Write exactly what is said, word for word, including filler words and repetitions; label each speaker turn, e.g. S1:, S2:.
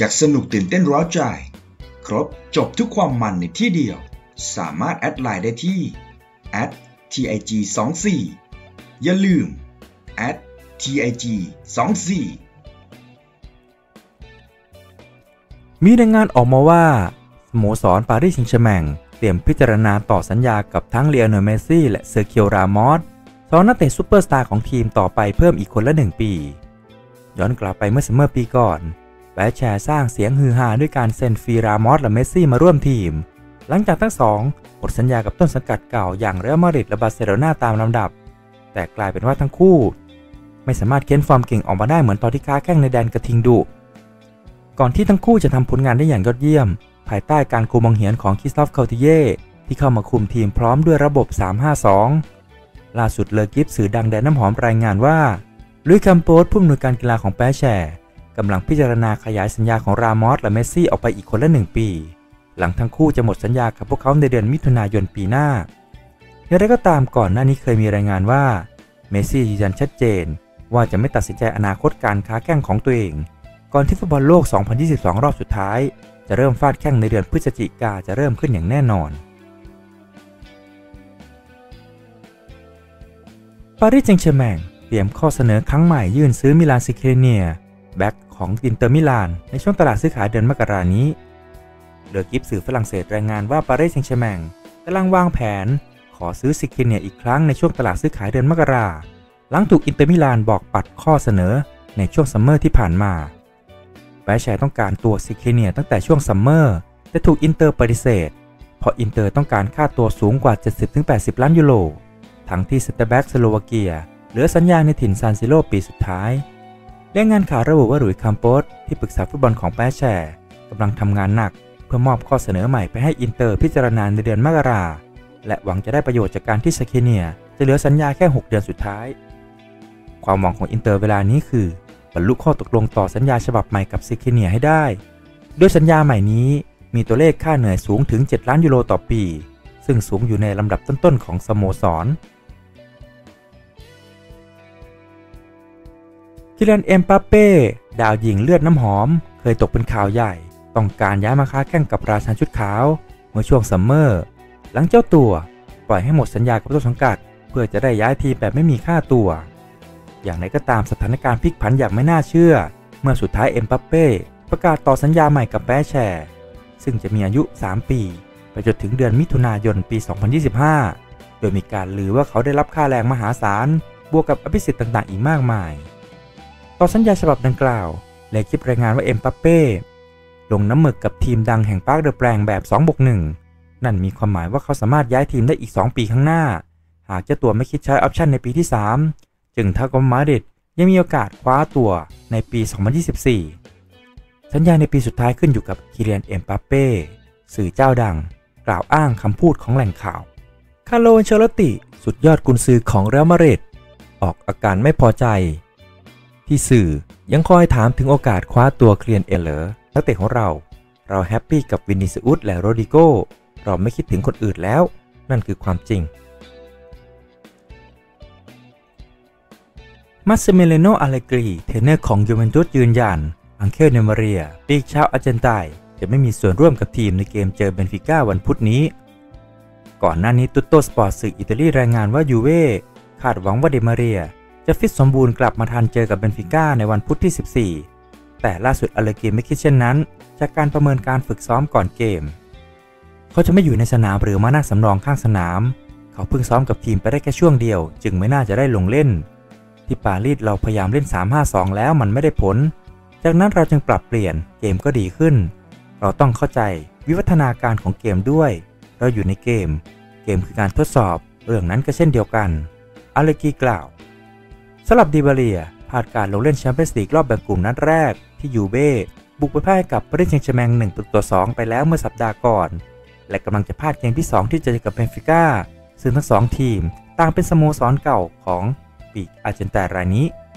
S1: จากสนุกตื่นเต้นร้าวใจครบจบทุกความมันในที่เดียวสามารถแอดไลน์ได้ที่ แอท ที ไอ จี ยี่สิบสี่ อย่าลืม แอท ที ไอ จี ยี่สิบสี่
S2: มีรายงานออกมาว่าสโมสรปารีสแซงต์แชร์แมงเตรียมพิจารณาต่อสัญญากับทั้งเลโอเนล เมสซี่และเซอร์คิโอ รามอสสองนักเตะซุปเปอร์สตาร์ของทีมต่อไปเพิ่มอีกคนละหนึ่งปีย้อนกลับไปเมื่อซัมเมอร์ปีก่อนแบชแชร์สร้างเสียงฮือฮาด้วยการเซ็นฟรีรามอสและเมสซี่มาร่วมทีมหลังจากทั้งสองหมดสัญญากับต้นสังกัดเก่าอย่างเรอัลมาดริดและบาร์เซโลนาตามลำดับแต่กลายเป็นว่าทั้งคู่ไม่สามารถเค้นฟอร์มเก่งออกมาได้เหมือนตอนที่ค้าแข้งในแดนกระทิงดุก่อนที่ทั้งคู่จะทำผลงานได้อย่างยอดเยี่ยมภายใต้การคุมบังเหียนของคริสตอฟ เคาติเย่ที่เข้ามาคุมทีมพร้อมด้วยระบบ สาม ห้า สอง ล่าสุดเลอกิฟสื่อดังแดนน้ำหอมรายงานว่าลุยส์ คัมโปสผู้อำนวยการกีฬาของแปแชร์กำลังพิจารณาขยายสัญญาของรามอสและเมสซี่ออกไปอีกคนละหนึ่งปีหลังทั้งคู่จะหมดสัญญากับพวกเขาในเดือนมิถุนายนปีหน้าอย่างไรก็ตามก่อนหน้านี้เคยมีรายงานว่าเมสซี่ยืนยันชัดเจนว่าจะไม่ตัดสินใจอนาคตการค้าแข้งของตัวเองก่อนที่ฟุตบอลโลก สองพันยี่สิบสอง รอบสุดท้ายจะเริ่มฟาดแข้งในเดือนพฤศจิกายนจะเริ่มขึ้นอย่างแน่นอนปารีสแซงต์แชร์แมงเตรียมข้อเสนอครั้งใหม่ยื่นซื้อมิลาน ซิเคเนียแบ็คของอินเตอร์มิลานในช่วงตลาดซื้อขายเดือนมกราคมนี้เลอกิฟสื่อฝรั่งเศสรายงานว่าปารีสแซงต์แชร์แมงกำลังวางแผนขอซื้อซิเคเนียอีกครั้งในช่วงตลาดซื้อขายเดือนมกราคมหลังถูกอินเตอร์มิลานบอกปัดข้อเสนอในช่วงซัมเมอร์ที่ผ่านมาแบชแชร์ต้องการตัวซิเคเนียตั้งแต่ช่วงซัมเมอร์แต่ถูกอินเตอร์ปฏิเสธเพราะอินเตอร์ต้องการค่าตัวสูงกว่า เจ็ดสิบถึงแปดสิบ ล้านยูโรทั้งที่เซนเตอร์แบ็กสโลวาเกียเหลือสัญญาในถิ่นซานซิโร่ปีสุดท้ายและงานข่าวระบุว่าหลุยส์ คัมโปสที่ปรึกษาฟุตบอลของแบชแชร์กำลังทำงานหนักเพื่อมอบข้อเสนอใหม่ไปให้อินเตอร์พิจารณาในเดือนมกราคมและหวังจะได้ประโยชน์จากการที่ซิเคเนียจะเหลือสัญญาแค่หกเดือนสุดท้ายความหวังของอินเตอร์เวลานี้คือบรรลุข้อตกลงต่อสัญญาฉบับใหม่กับซิเคเนียให้ได้โดยสัญญาใหม่นี้มีตัวเลขค่าเหนื่อยสูงถึงเจ็ดล้านยูโรต่อปีซึ่งสูงอยู่ในลำดับต้นๆของสโมสรคิลิาน เอ็มบัปเป้ดาวยิงเลือดน้ำหอมเคยตกเป็นข่าวใหญ่ต้องการย้ายมาค้าแข่งกับราชันชุดขาวเมื่อช่วงซัมเมอร์หลังเจ้าตัวปล่อยให้หมดสัญญากับต้นสังกัดเพื่อจะได้ย้ายทีมแบบไม่มีค่าตัวอย่างไรก็ตามสถานการณ์พลิกผันอย่างไม่น่าเชื่อเมื่อสุดท้ายเอ็มบัปเป้ประกาศต่อสัญญาใหม่กับแบชแชร์ซึ่งจะมีอายุสามปีไปจนถึงเดือนมิถุนายนปีสองพันยี่สิบห้าโดยมีการลือว่าเขาได้รับค่าแรงมหาศาลบวกกับอภิสิทธิ์ต่างๆอีกมากมายต่อสัญญาฉบับดังกล่าวเลคิปรายงานว่าเอ็มบัปเป้ลงน้ำหมึกกับทีมดังแห่งปาร์คเดอแปลงแบบ สองบวกหนึ่ง นั่นมีความหมายว่าเขาสามารถย้ายทีมได้อีกสองปีข้างหน้าหากเจ้าตัวไม่คิดใช้ออปชั่นในปีที่สามจึงเท่ากับมาดริดยังมีโอกาสคว้าตัวในปีสองพันยี่สิบสี่สัญญาในปีสุดท้ายขึ้นอยู่กับคิลิาน เอ็มบัปเป้สื่อเจ้าดังกล่าวอ้างคำพูดของแหล่งข่าวคาร์โล อันเชลอตติสุดยอดกุนซือของเรอัลมาดริดออกอาการไม่พอใจที่สื่อยังคอยถามถึงโอกาสคว้าตัวคิลิาน เอลเลอร์นักเตะของเราเราแฮปปี้กับวินิซิอุสและโรดริโกเราไม่คิดถึงคนอื่นแล้วนั่นคือความจริงมัสซิเมเลโน อาเลกรีเทรนเนอร์ของยูเวนตุสยืนยันอังเคล เนมาเรียปีกชาวอาร์เจนไตน์จะไม่มีส่วนร่วมกับทีมในเกมเจอเบนฟิก้าวันพุธนี้ก่อนหน้านี้ตุตโตสปอร์ตสื่ออิตาลีรายงานว่ายูเว่คาดหวังว่าเดมาเรียจะฟิตสมบูรณ์กลับมาทันเจอกับเบนฟิก้าในวันพุธที่สิบสี่แต่ล่าสุดอาเลกรีไม่คิดเช่นนั้นจากการประเมินการฝึกซ้อมก่อนเกมเขาจะไม่อยู่ในสนามหรือมานั่งสำรองข้างสนามเขาเพิ่งซ้อมกับทีมไปได้แค่ช่วงเดียวจึงไม่น่าจะได้ลงเล่นที่ปารีสเราพยายามเล่น สาม ห้า สอง แล้วมันไม่ได้ผลจากนั้นเราจึงปรับเปลี่ยนเกมก็ดีขึ้นเราต้องเข้าใจวิวัฒนาการของเกมด้วยเราอยู่ในเกมเกมคือการทดสอบเรื่องนั้นก็เช่นเดียวกันอาเลกรีกล่าวสำหรับดิบาเรียพลาดการลงเล่นแชมเปี้ยนส์ลีกรอบแบ่งกลุ่มนัดแรกที่ยูเว่บุกไปพ่ายกับปารีสแซงต์แชร์แมงหนึ่งต่อสองไปแล้วเมื่อสัปดาห์ก่อนและกำลังจะพลาดเกมที่สองที่จะเจอกับเบนฟิก้าซึ่งทั้งสองทีมต่างเป็นสโมสรเก่าของปีกอาร์เจนไตน์รายนี้